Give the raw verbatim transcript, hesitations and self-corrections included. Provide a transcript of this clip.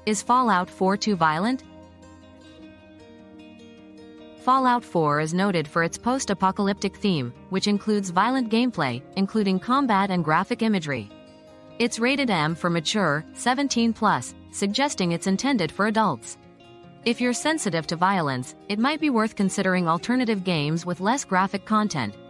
Is Fallout four too violent? Fallout four is noted for its post-apocalyptic theme, which includes violent gameplay, including combat and graphic imagery. It's rated M for mature, seventeen plus, suggesting it's intended for adults. If you're sensitive to violence, it might be worth considering alternative games with less graphic content,